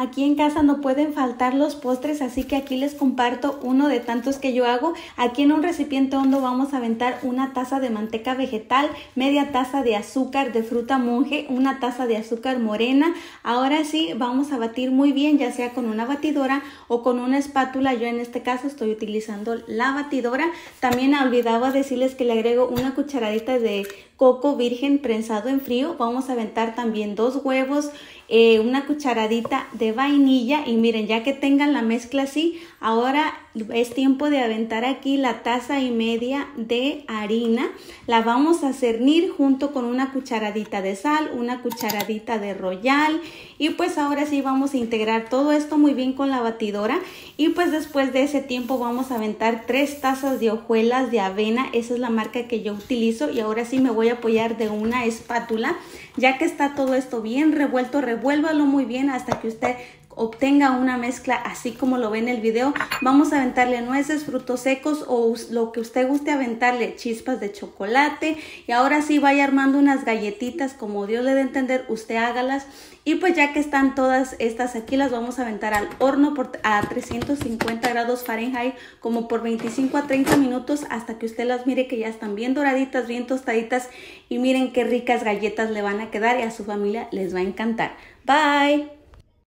Aquí en casa no pueden faltar los postres, así que aquí les comparto uno de tantos que yo hago. Aquí en un recipiente hondo vamos a aventar una taza de manteca vegetal, media taza de azúcar de fruta monje, una taza de azúcar morena. Ahora sí vamos a batir muy bien, ya sea con una batidora o con una espátula. Yo en este caso estoy utilizando la batidora. También olvidaba decirles que le agrego una cucharadita de coco virgen prensado en frío. Vamos a aventar también 2 huevos, una cucharadita de vainilla y miren, ya que tengan la mezcla así, ahora es tiempo de aventar aquí la taza y media de harina. La vamos a cernir junto con una cucharadita de sal, una cucharadita de royal y pues ahora sí vamos a integrar todo esto muy bien con la batidora y pues después de ese tiempo vamos a aventar 3 tazas de hojuelas de avena. Esa es la marca que yo utilizo y ahora sí me voy a apoyar de una espátula. Ya que está todo esto bien revuelto, revuélvalo muy bien hasta que usted obtenga una mezcla así como lo ve en el video. Vamos a aventarle nueces, frutos secos o lo que usted guste aventarle, chispas de chocolate. Y ahora sí vaya armando unas galletitas como Dios le dé a entender, usted hágalas. Y pues ya que están todas estas aquí, las vamos a aventar al horno a 350 grados Fahrenheit como por 25 a 30 minutos hasta que usted las mire que ya están bien doraditas, bien tostaditas. Y miren qué ricas galletas le van a quedar y a su familia les va a encantar. Bye.